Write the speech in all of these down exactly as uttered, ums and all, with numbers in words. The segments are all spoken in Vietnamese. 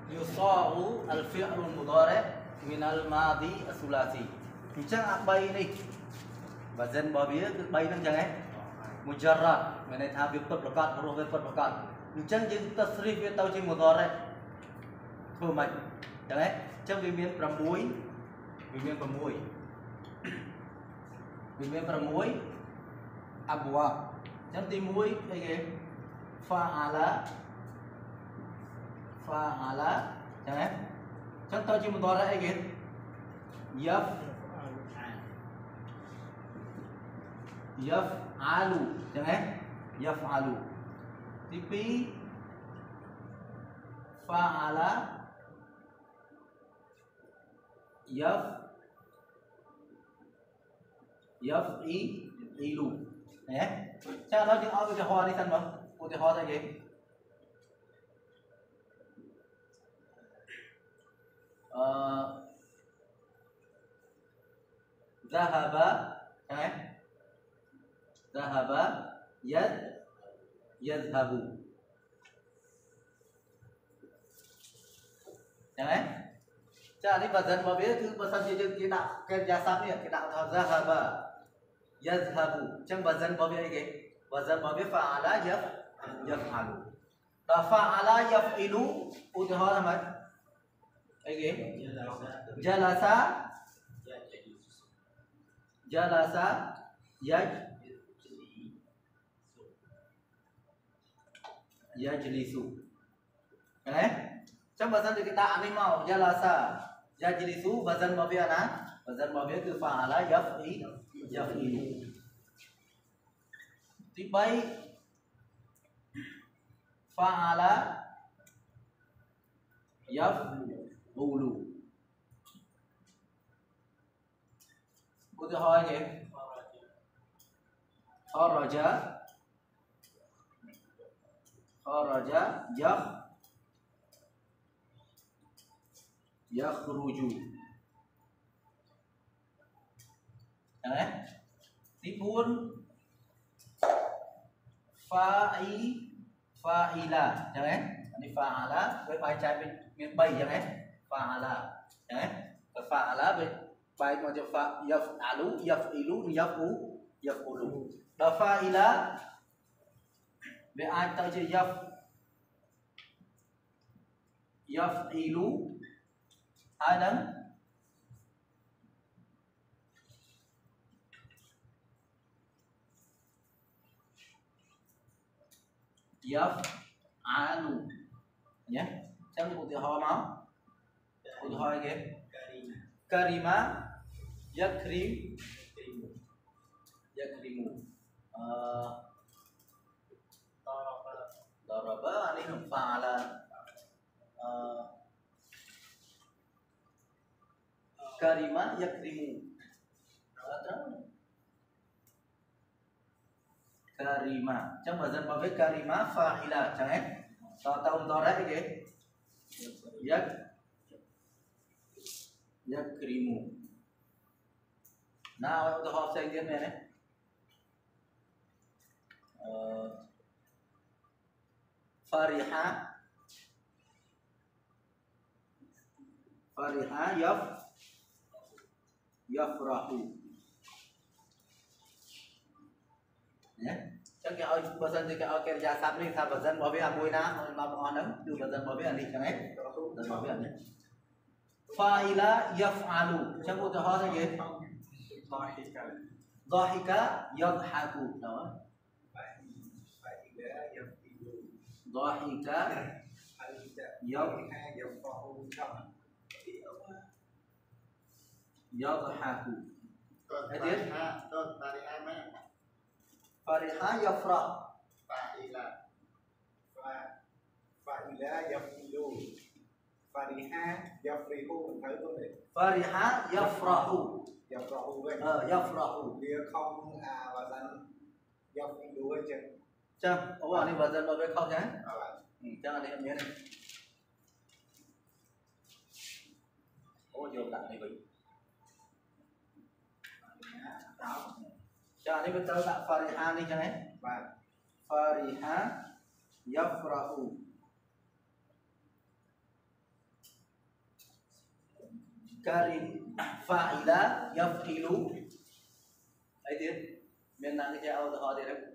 Yusa'u al-fi'lul mudhari' minal madhi as-sulasi. Chẳng ạ bay đi. Và dân bò bía cứ bay năng chẳng ấy. Mujarrad, mình này thà việc bật bật cạn, rồi việc bật bật cạn. Chẳng dừng tasrif việc tao chỉ mudhari'. Thôi mày, chẳng ấy. Chẳng vì miền pram muối, vì miền pram muối, vì miền pram muối, abwa. Chẳng tìm muối cái gì? Fa'ala, fa'ala, chẳng ấy. Chẳng tao chỉ mudhari' cái gì? Yaf, yaf'alu, chẳng ấy. Yaf'alu. Tipi fa'ala, yaf, yaf'i, ilu. Nè, chắc nói tiếng Âu cái hoa đi thân mà, cô cái hoa ra gì? Zahaba, nè, zahaba, yad, yadhabu. Nè, chắc đi vào dân vào biết cứ vào sân chơi cái đạo cái gia sát này cái đạo thọ zahaba. Yadhabu chẳng bazan bao nhiêu cái bazan bao nhiêu fa'ala yaf yaf'alu ta fa'ala yaf'ilu udah orang mat cái jalasa jalasa yaj yajlisu cái chẳng bazan thì kita animal jalasa yajlisu bazan bao nhiêu anh bazan bao nhiêu từ fa'ala yaf'i yaf'ilu. Tiếp bay fa'ala yaf'ulu. Cô thứ hai gì? Kharaja kharaja yakh yakhruju. Đấy. Tiếp bốn fa'i fa'ila chẳng ấy này fa'ala với bài trái bên miền Tây chẳng ấy fa'ala chẳng ấy và fa'ala với bài mà cho fa yaf'alu yaf'ilu yaf'u yaf'ulu và fa'ila với ai tới chơi yaf yaf'ilu ai đấng yaf'alu nhé. Trong một từ hoa máu một từ hoa cái karima yakrim yakrimu daraba ani fa'ala karima yakrimu karima trong bài dân bảo với karima fa'ila chẳng hết tao tao to đấy cái yak yakrimu nào tôi học sang tiếng này đấy fariha fariha yaf yafrahu nhé. Chắc cái ơi bữa dân thì cái ơi cái gia sát đi sao bữa dân bảo biết ăn mùi ná mà bọn nó từ bữa dân bảo biết ăn đi chẳng ấy dân bảo biết ăn đấy fa'ila yaf'alu chắc một từ hoa thế gì dhahika yadhaku đó dhahika yadhaku cái tiếp fariha yafrah fa'ila fa'ila yaf'ilu fariha yafrihu mình thấy có thể fariha yafrahu yafrahu vậy ờ yafrahu kia không à và dân yaf'ilu ấy chứ chăng có bảo đi vào dân bảo biết không nhé ừ chăng là đi em nhớ này có nhiều tặng này bình chăng đi bên tới bạn fariha đi chăng ấy và fariha yafrahu Karim fa'ila yaf'ilu ấyទៀតមានណាគេឲ្យទៅហោទៀតទេ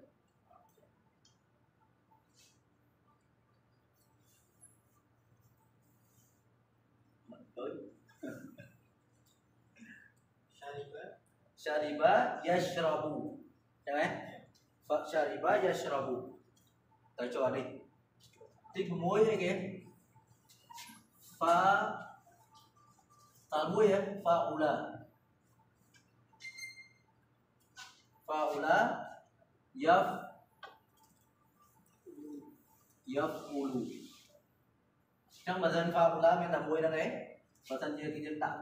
មិនឃើញ Shariba Shariba yashrabuចឹងហ៎ fa shariba yashrabu ទៅចូលនេះទី6អីគេ fa តាមួយហ៎ faula faula yaf yafulu ចឹងបើសិន faula មានតែមួយហ្នឹងឯងបើសិនយើងយើងដាក់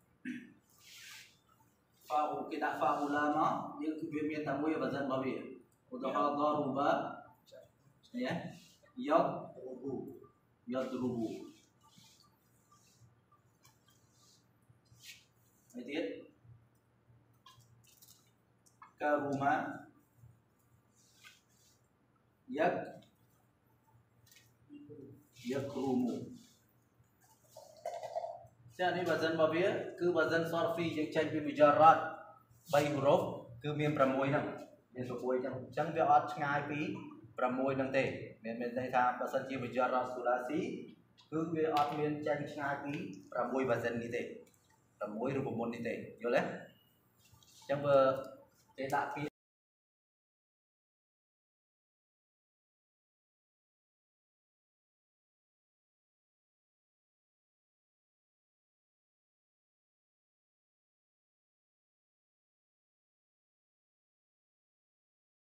faul គេដាក់ faula មកយើងគឺវាមានតែមួយបើសិនរបស់វាឧទាហរណ៍ daruba នេះហ៎ yadrubu yadrubu ហើយទៀត karuma yak yakrumu ចានេះបើសិនរបស់វាគឺបើសិន sorfi យើងចេញពី mujarrad 3 huruf គឺមាន6ហ្នឹងមាន6អញ្ចឹងអញ្ចឹងវាអត់ឆ្ងាយពី6ហ្នឹងទេមានមានន័យថាបើសិនជា mujarrad sulasi គឺវាអត់មានចេញឆ្ងាយពី6បើសិននេះទេ6ឬ9នេះទេយល់ទេអញ្ចឹងបើគេដាក់ពី